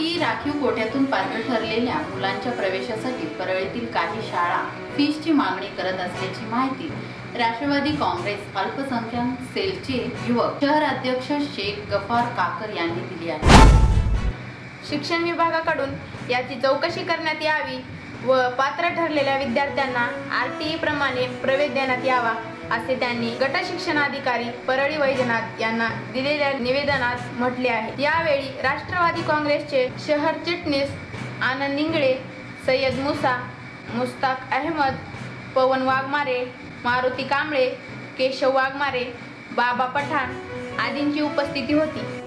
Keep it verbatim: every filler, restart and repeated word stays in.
RTE राखीव कोट्यातून पात्र ठरलेल्या मुलांच्या प्रवेशासाठी परळीतील काही शाळा फीसची मागणी करत असल्याची माहिती राष्ट्रवादी काँग्रेस अल्पसंख्याक सेलचे युवक शहर अध्यक्ष शेख गफार काकर यांनी दिली आहे। शिक्षण विभागाकडून याची चौकशी करण्यात यावी व पात्र ठरलेल्या विद्यार्थ्यांना आरटीई प्रमाणे प्रवेश देण्यात यावा असे त्यांनी गट शिक्षणाधिकारी परळी वैजनाथ यांना दिलेल्या निवेदनात म्हटले आहे। यावेळी राष्ट्रवादी काँग्रेसचे शहर चिटणीस आनंद इंगळे, सय्यद मुसा, मुस्ताक अहमद, पवन वाघमारे, मारुती कांबळे, केशव वाघमारे, बाबा पठाण आदींची उपस्थिती होती।